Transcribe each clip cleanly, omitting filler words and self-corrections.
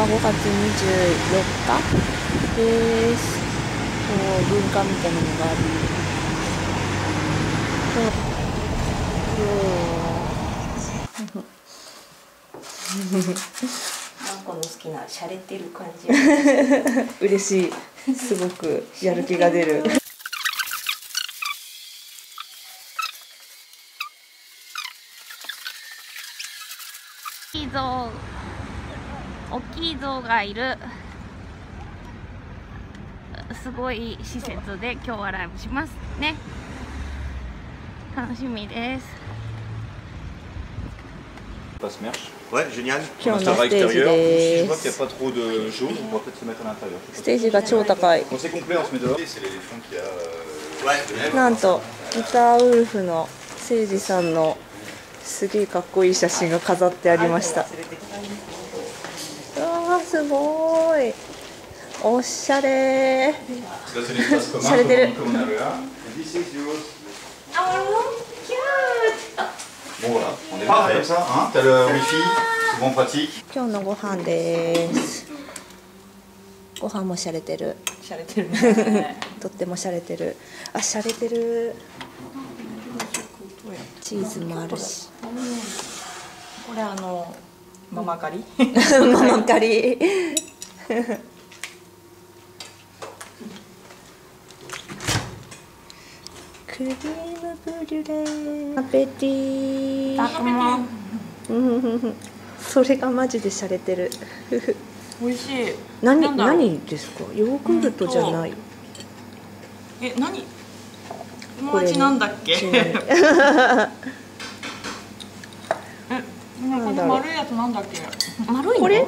は5月24日です。文化みたいなのがあり、 マンコの好きな洒落てる感じ嬉しい。すごくやる気が出る。 大きい象がいるすごい施設で今日はライブしますね。楽しみです。 Ouais, génial. 今日のステージです。ステージが超高い。なんとギターウルフの誠司さんのすげえかっこいい写真が飾ってありました。うわー、すごい。おしゃれー。しゃれてる。今日のご飯です。ご飯もしゃれてる。 しゃれてるねとってもしゃれてる。あ、しゃれてる。チーズもあるし。 これママ狩りママ狩りクリームブリュレアペティーそれがマジで洒落てる美味しい。 何ですか？ヨーグルトじゃない。 何？友達なんだっけ？この丸いやつなんだっけ？ 丸いの？これ？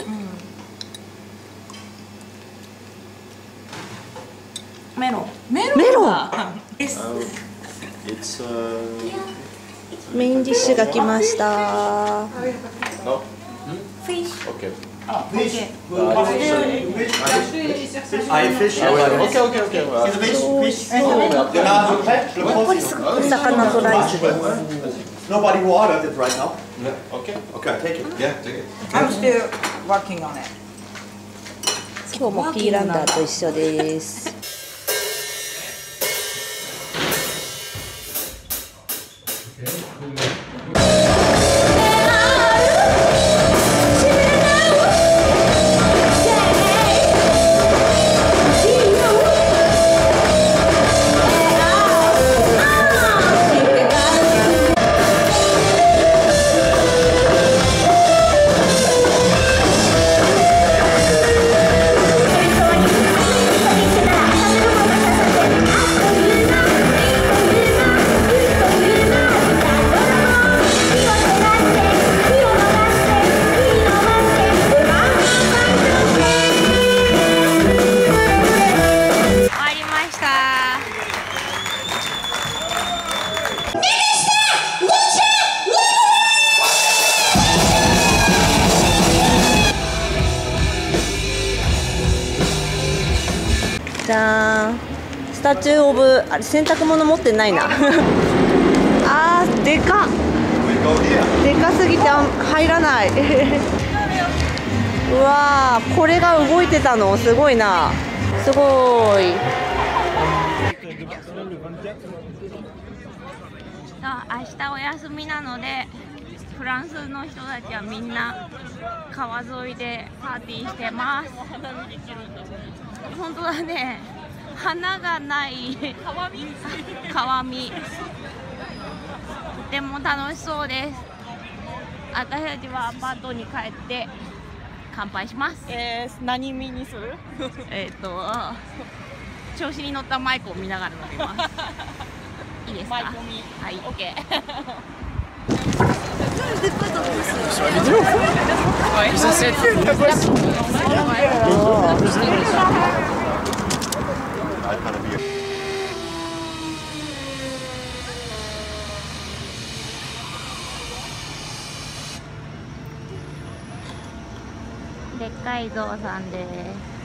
メロン。 メインディッシュが来ました。 フィッシュ。 お魚とライスです。 Nobody watered it right now. Okay. Okay, take it. Yeah, take it. I'm still working on it. 今日もピーランダーと一緒です。じゃーん、スタチューオブ、あれ洗濯物持ってないなあー、でかすぎて入らないうわー、これが動いてたのすごいな。すごい。 明日お休みなのでフランスの人たちはみんな川沿いでパーティーしてます。本当だね、花がない川見、とても楽しそうです。私たちはアパートに帰って乾杯します。 何見にする？ 調子に乗ったマイクを見ながら飲みますいいですか？はい、OK。でっかいゾウさんです。